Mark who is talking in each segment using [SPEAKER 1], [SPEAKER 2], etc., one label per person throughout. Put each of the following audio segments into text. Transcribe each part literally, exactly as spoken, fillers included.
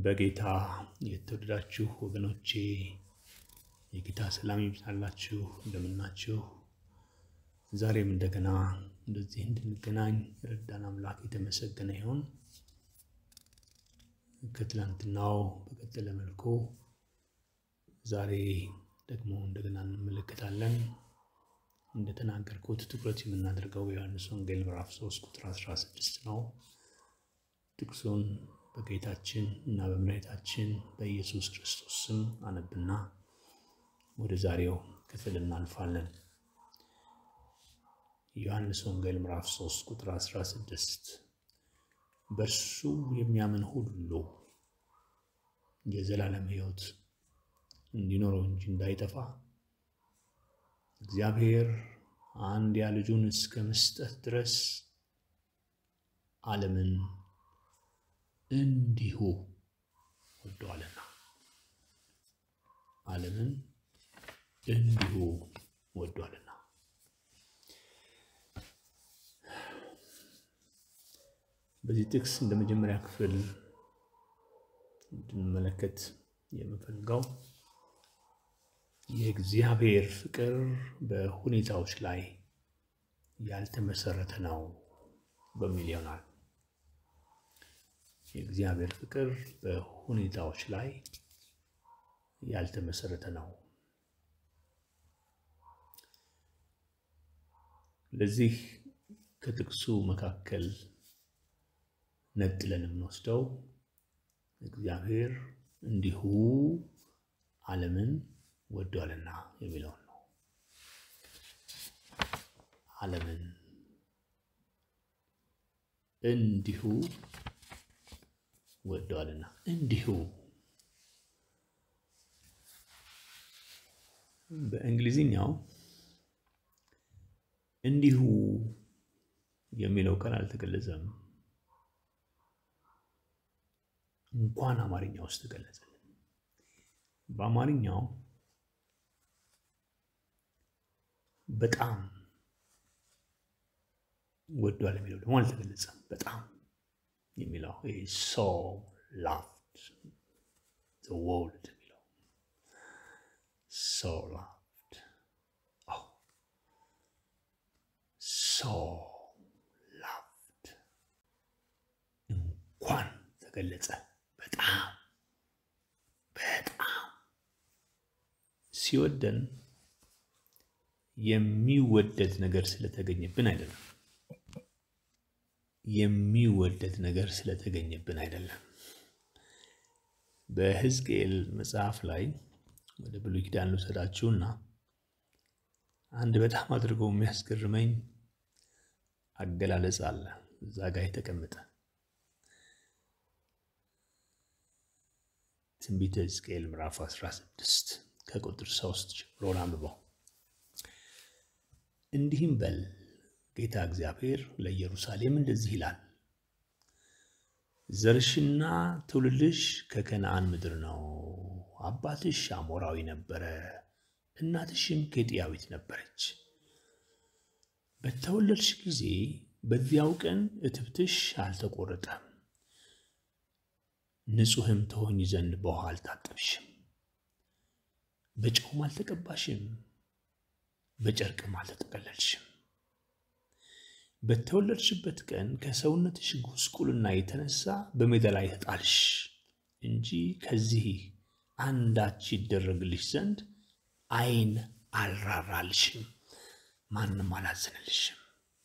[SPEAKER 1] በጌታ የተወደዳችሁ ወገኖቼ የጌታ ሰላም ይብዛላችሁ። እንደምናችሁ። ዛሬም እንደገና እንደዚህ እንድንገናኝ ረዳን አምላክ የተመሰገነ ይሁን። ከትላንትናው በቀጠለ መልኩ ዛሬ ደግሞ እንደገና እንመለከታለን። እንደተናገርኩት ትኩረት የምናደርገው በዮሐንስ ወንጌል ምዕራፍ ሶስት ቁጥር አስራ ስድስት ነው። ጥቅሱን በጌታችን እና በመድኃኒታችን በኢየሱስ ክርስቶስ ስም አነብና ወደ ዛሬው ክፍል እናልፋለን። ዮሐንስ ወንጌል ምዕራፍ ሶስት ቁጥር አስራ ስድስት በእርሱ የሚያምን ሁሉ የዘላለም ሕይወት እንዲኖረው እንጂ እንዳይጠፋ እግዚአብሔር አንድያ ልጁን እስከ መስጠት ድረስ ዓለምን እንዲሁ ወዷልና ዓለምን እንዲሁ ወዷልና። በዚህ ጥቅስ እንደመጀመሪያ ክፍል እንድንመለከት የምፈልገው የእግዚአብሔር ፍቅር በሁኔታዎች ላይ ያልተመሰረተ ነው በሚል ይሆናል። የእግዚአብሔር ፍቅር በሁኔታዎች ላይ ያልተመሰረተ ነው። ለዚህ ከጥቅሱ መካከል ነጥለን የምንወስደው እግዚአብሔር እንዲሁ ዓለምን ወዷልና የሚለው ነው። ዓለምን እንዲሁ ወዷልና እንዲሁ በእንግሊዝኛው እንዲሁ የሚለው ቃል አልተገለጸም። እንኳን አማርኛ ውስጥ ተገለጸልን። በአማርኛው በጣም ወዷል የሚለው ደግሞ አልተገለጸም። በጣም የሚለው he so loved the world የሚለው so loved oh so loved እንኳን ተገለጸ። በጣም በጣም ሲወደን የሚወደድ ነገር ስለተገኘብን አይደለም። የሚወደድ ነገር ስለተገኘብን አይደለም። በሕዝቅኤል መጽሐፍ ላይ ወደ ብሉይ ኪዳን ልውሰዳችሁና አንድ በጣም አድርጎ የሚያስገርመኝ አገላለጽ አለ እዛ ጋር የተቀመጠ። ትንቢተ ሕዝቅኤል ምዕራፍ አስራ ስድስት ከቁጥር ሶስት ጀምሮ አንብበው። እንዲህም በል ጌታ እግዚአብሔር ለኢየሩሳሌም እንደዚህ ይላል፣ ዘርሽና ትውልድሽ ከከነዓን ምድር ነው። አባትሽ አሞራዊ ነበረ፣ እናትሽም ኬጢያዊት ነበረች። በተወለድሽ ጊዜ በዚያው ቀን እትብትሽ አልተቆረጠም፣ ንጹሕም ትሆኚ ዘንድ በውሃ አልታጠብሽም፣ በጨውም አልተቀባሽም፣ በጨርቅም አልተጠቀለልሽም። በተወለድሽበት ቀን ከሰውነትሽ ጉስቁልና የተነሳ በሜዳ ላይ ተጣልሽ እንጂ ከዚህ አንዳች ይደረግልሽ ዘንድ ዓይን አልራራልሽም፣ ማንም አላዘነልሽም።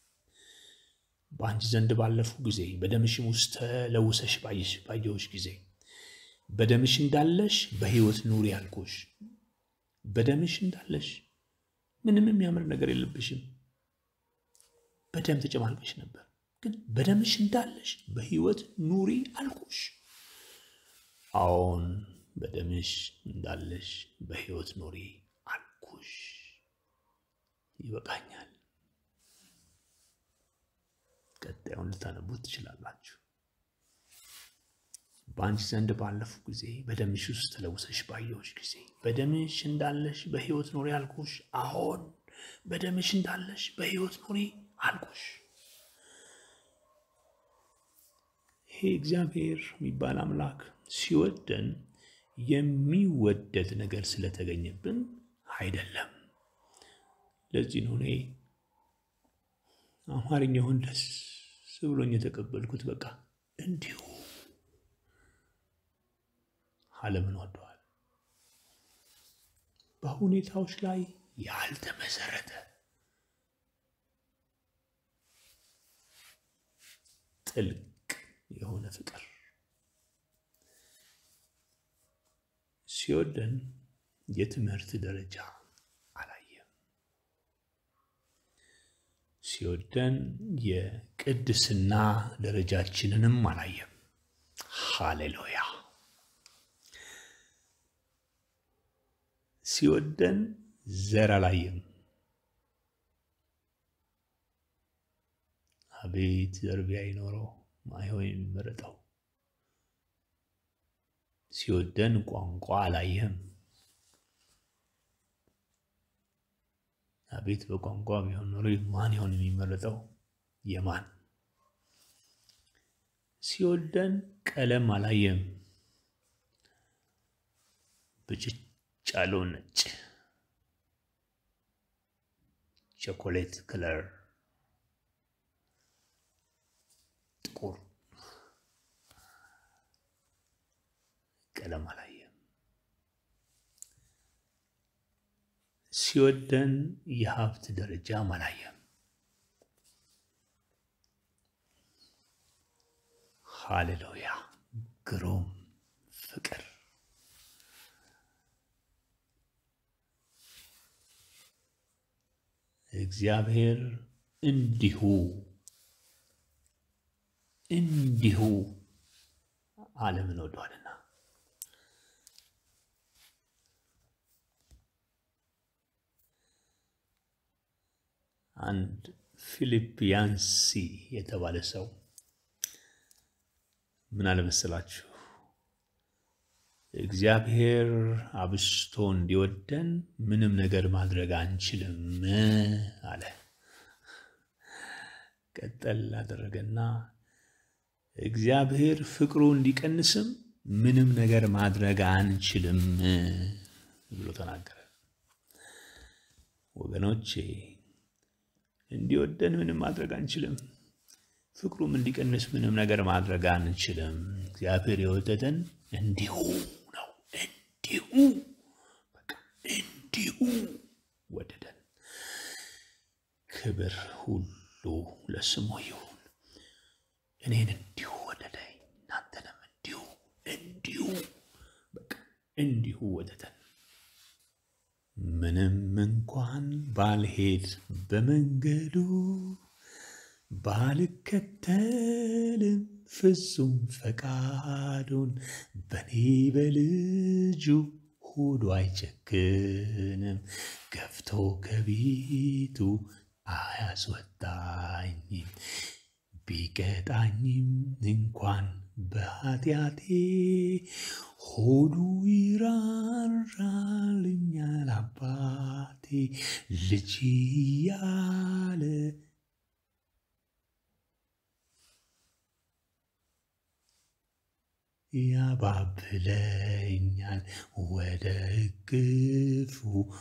[SPEAKER 1] በአንቺ ዘንድ ባለፉ ጊዜ በደምሽም ውስጥ ተለውሰሽ ባየሁሽ ጊዜ በደምሽ እንዳለሽ በሕይወት ኑሪ አልኩሽ። በደምሽ እንዳለሽ ምንም የሚያምር ነገር የለብሽም። በደም ተጨማልቀሽ ነበር፣ ግን በደምሽ እንዳለሽ በሕይወት ኑሪ አልኩሽ። አዎን በደምሽ እንዳለሽ በሕይወት ኑሪ አልኩሽ። ይበቃኛል። ቀጣዩን ልታነቡት ትችላላችሁ። በአንቺ ዘንድ ባለፉ ጊዜ በደምሽ ውስጥ ተለውሰሽ ባየሁሽ ጊዜ በደምሽ እንዳለሽ በሕይወት ኑሪ አልኩሽ። አዎን በደምሽ እንዳለሽ በሕይወት ኑሪ አልኩሽ። ይሄ እግዚአብሔር የሚባል አምላክ ሲወደን የሚወደድ ነገር ስለተገኘብን አይደለም። ለዚህ ነው እኔ አማርኛውን ደስ ብሎኝ የተቀበልኩት። በቃ እንዲሁ ዓለምን ወደዋል። በሁኔታዎች ላይ ያልተመሰረተ ጥልቅ የሆነ ፍቅር ሲወደን የትምህርት ደረጃ አላየም። ሲወደን የቅድስና ደረጃችንንም አላየም። ሃሌሉያ። ሲወደን ዘር አላየም። አቤት ዘር ቢኖረው ማይሆን የሚመረጠው። ሲወደን ቋንቋ አላየም። አቤት በቋንቋ ቢሆን ኖሮ ማን ይሆን የሚመረጠው? የማን? ሲወደን ቀለም አላየም። ብጭጭ ያለው ነጭ ቾኮሌት ከለር ጥቁር ቀለም አላየም። ሲወደን የሀብት ደረጃ አላየም። ሃሌሉያ። ግሩም ፍቅር እግዚአብሔር እንዲሁ እንዲሁ ዓለምን ወዷልና። አንድ ፊሊፕ ያንሲ የተባለ ሰው ምን አለ መሰላችሁ? እግዚአብሔር አብስቶ እንዲወደን ምንም ነገር ማድረግ አንችልም አለ። ቀጠል አደረገና እግዚአብሔር ፍቅሩ እንዲቀንስም ምንም ነገር ማድረግ አንችልም ብሎ ተናገረ። ወገኖቼ እንዲወደን ምንም ማድረግ አንችልም፣ ፍቅሩም እንዲቀንስ ምንም ነገር ማድረግ አንችልም። እግዚአብሔር የወደደን እንዲሁ ነው። እንዲሁ በቃ እንዲሁ ወደደን። ክብር ሁሉ ለስሙ ይሁን። እኔን እንዲሁ ወደደኝ፣ እናንተንም እንዲሁ እንዲሁ በቃ እንዲሁ ወደደን። ምንም እንኳን ባልሄድ በመንገዱ ባልከተልም ፍጹም ፈቃዱን በኔ በልጁ ሆዱ አይጨክንም፣ ገፍቶ ከቤቱ አያስወጣኝም። ቢቀጣኝም እንኳን በኃጢአቴ ሆዱ ይራራልኛል አባቴ ልጅ ያለ ያባብለኛል፣ ወደ እቅፉ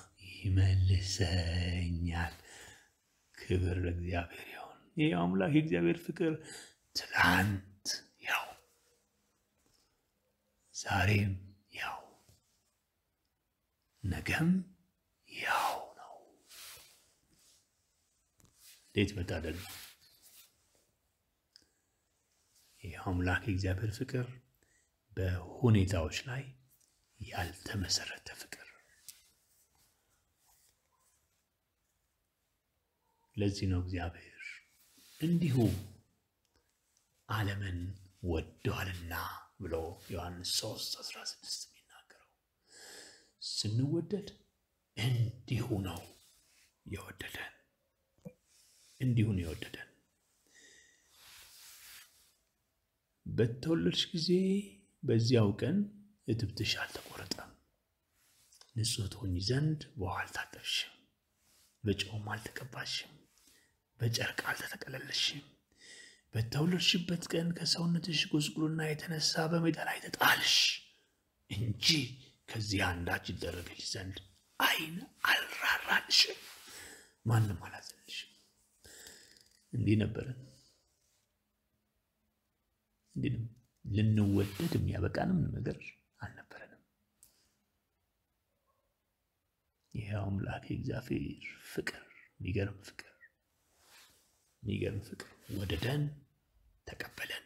[SPEAKER 1] ይመልሰኛል። ክብር ለእግዚአብሔር ይሁን። ይህ አምላክ የእግዚአብሔር ፍቅር ትላንት ያው ዛሬም ያው ነገም ያው ነው። እንዴት መታደል ነው! ይህ አምላክ የእግዚአብሔር ፍቅር በሁኔታዎች ላይ ያልተመሰረተ ፍቅር። ለዚህ ነው እግዚአብሔር እንዲሁ ዓለምን ወዷልና ብሎ ዮሐንስ ሶስት አስራ ስድስት የሚናገረው። ስንወደድ እንዲሁ ነው የወደደን፣ እንዲሁ ነው የወደደን። በተወለድሽ ጊዜ በዚያው ቀን እትብትሽ አልተቆረጠም፣ ንጹሕ ትሆኚ ዘንድ በውሃ አልታጠብሽም፣ በጨውም አልተቀባሽም፣ በጨርቅ አልተጠቀለለሽም። በተወለድሽበት ቀን ከሰውነትሽ ጉስቁልና የተነሳ በሜዳ ላይ ተጣልሽ እንጂ ከዚህ አንዳች ይደረግልሽ ዘንድ አይን አልራራልሽም፣ ማንም አላዘንልሽም። እንዲህ ነበርን። እንዲህ ልንወደድ የሚያበቃንም ነገር አልነበረንም። ይሄው አምላክ የእግዚአብሔር ፍቅር፣ የሚገርም ፍቅር የሚገርም ፍቅር ወደደን፣ ተቀበለን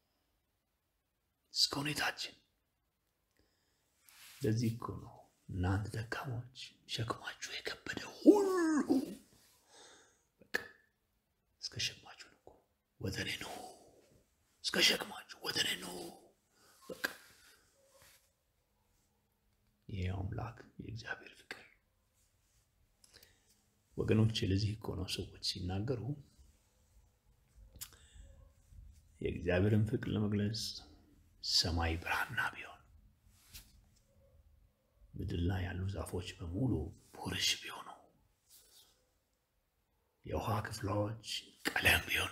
[SPEAKER 1] እስከ ሁኔታችን። ለዚህ እኮ ነው እናንተ ደካሞች ሸክማችሁ የከበደ ሁሉ በቃ እስከ ሸክማችሁ ነው ወደኔ ነው፣ እስከ ሸክማችሁ ወደኔ ነው በቃ። ይሄው አምላክ የእግዚአብሔር ፍቅር ወገኖች። ለዚህ እኮ ነው ሰዎች ሲናገሩ የእግዚአብሔርን ፍቅር ለመግለጽ ሰማይ ብርሃንና ቢሆን ምድር ላይ ያሉ ዛፎች በሙሉ ፖርሽ ቢሆኑ የውሃ ክፍሎች ቀለም ቢሆኑ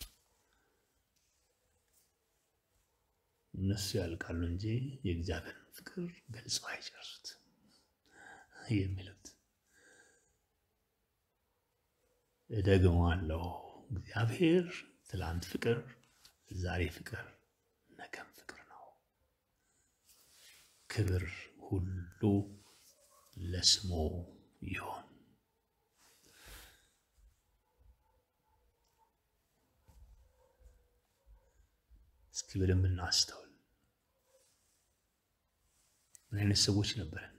[SPEAKER 1] እነሱ ያልቃሉ እንጂ የእግዚአብሔርን ፍቅር ገልጸው አይጨርሱት የሚሉት። እደግመዋለሁ፣ እግዚአብሔር ትላንት ፍቅር፣ ዛሬ ፍቅር፣ ነገም ፍቅር ነው። ክብር ሁሉ ለስሙ ይሁን። እስኪ በደንብ እናስተውል። ምን አይነት ሰዎች ነበርን?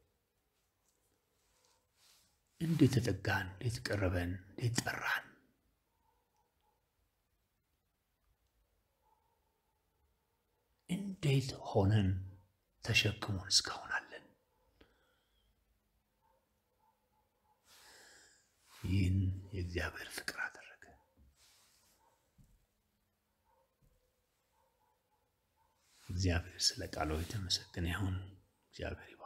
[SPEAKER 1] እንዴት ተጠጋን? እንዴት ቀረበን? እንዴት ጠራን? እንዴት ሆነን ተሸክሞን እስካሁን አለን? ይህን የእግዚአብሔር ፍቅር አደረገ። እግዚአብሔር ስለ ቃሉ የተመሰገነ ይሁን። እግዚአብሔር